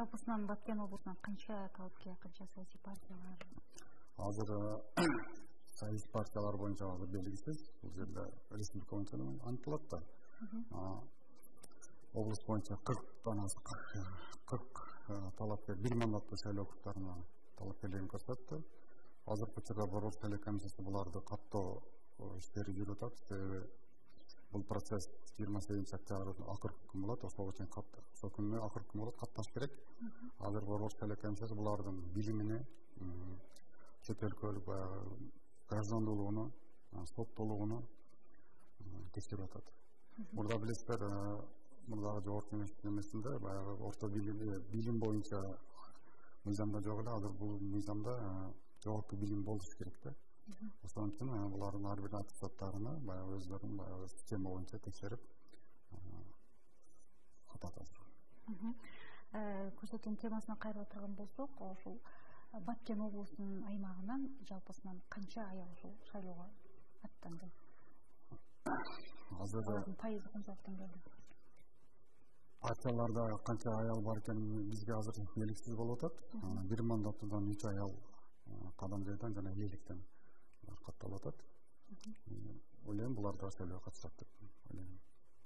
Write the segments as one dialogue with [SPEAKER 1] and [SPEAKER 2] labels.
[SPEAKER 1] жалпысынан Баткен облусунан канча талапкер, канча саясий партия бар?
[SPEAKER 2] Азыр саясий партиялар боюнча азыр белгисиз. Бул жерде республика боюнча анықталат да. Облус боюнча 40 талапкер, бир мандаттуу шайлоо округдарына талапкерлерин көрсөттү. Азыркы учурда Борбор шайлоо комиссиясы буларды каттоо иштери жүрүп атат. Себеби бул процесс 28 октябрда акыркы күн болот. Ошол үчүн ошол күнү акыркы күн болот, катташ керек. Азыр Борбор шайлоо комиссиясы булардын билимини, чет өлкөлүк граждандуулугуну, соттуулугуну текшерип атат. Мурда билесиздер, мурдагы жогорку кеңештин баягы орто билим боюнча мыйзамда жок эле. Азыр бул мыйзамда жогорку билим болуш керек да. Ошон үчүн булардын ар бир аттестаттарына баягы өздөрүнүн баягы система боюнча текшерип атат азыр.
[SPEAKER 1] Көрсөтүүнүн темасына кайрыла турган болсок, ошол Баткен облусунун аймагынан жалпысынан канча аял ушул шайлоого аттанды?
[SPEAKER 2] Азыр
[SPEAKER 1] пайызы канчалыктан келди?
[SPEAKER 2] Партияларда канча аял бар экени бизге азыр белгисиз болуп атат. Бир мандаттуудан 3 аял кадам жайдан жана электен катталып атат. Ойлойм булар да шайлоого катышат деп ойлойм.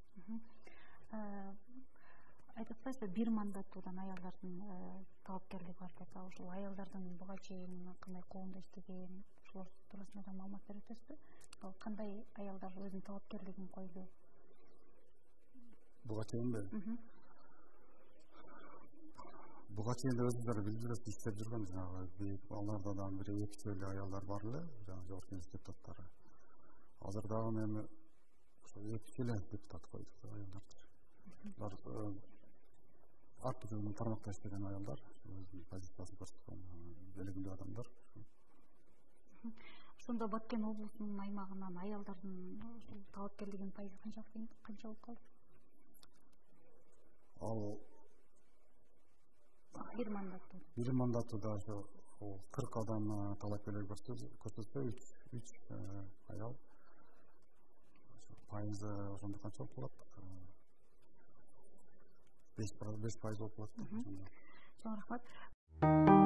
[SPEAKER 1] Айтып атпайсызбы, бир мандаттуудан аялдардын талапкерлиги бар деп, ошол аялдардын буга чейин кандай коомдо иштеген, ошолор туурасында да маалымат берип өтөсүзбү? Кандай аялдар өзүнүн талапкерлигин койду?
[SPEAKER 2] Буга чейинби? Буга чейин өзүңүздөр билдиресиз, иштеп жүргөн жанагы аларда да бир экичи аялдар бар эле, жанагы жогорку кеңеш депутаттары. Азыр дагы мени ошо экичи депутат койду аялдар. Булар активдүү тармакта иштеген аялдар, өзүнүн позициясын көрсөткөн белгилүү адамдар.
[SPEAKER 1] Ошондо Баткен облусунун аймагынан аялдардын талапкерлигинин пайызы канча болуп калды?
[SPEAKER 2] Ал бир мандаттууда ошо 40 адам талапкерлер көрсөтсө 3 аял. Пайызы ошондо канча болуп калат? 5% болуп калат.
[SPEAKER 1] Чоң рахмат.